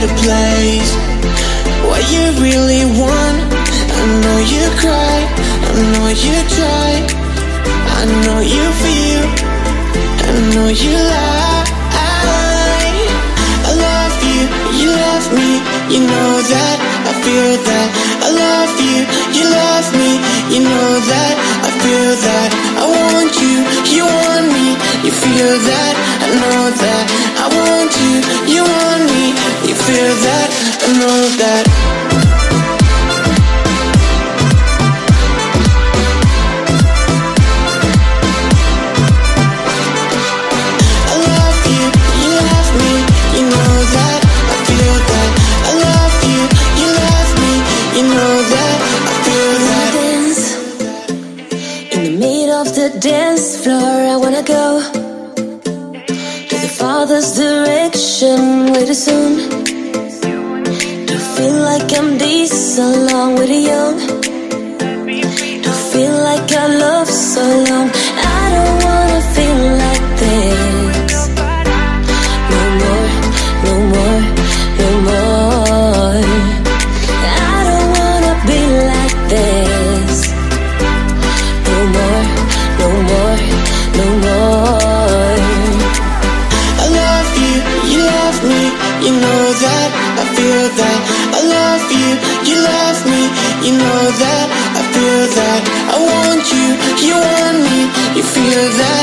better place what you really want. I know you cry, I know you try, I know you feel, I know you lie. I love you, you love me, you know that, I feel that. I love you, you love me, you know that, I feel that. I want you, you want me, you feel that, I know that. I want you, you want me, you feel that, I know that. Dance floor, I wanna go to the Father's direction way too soon. To feel like I'm this along with the young, to feel like I love so long. I don't wanna feel like this no more, no more, no more. I don't wanna be like this no more, no more, no more. I love you, you love me, you know that, I feel that. I love you, you love me, you know that, I feel that. I want you, you want me, you feel that.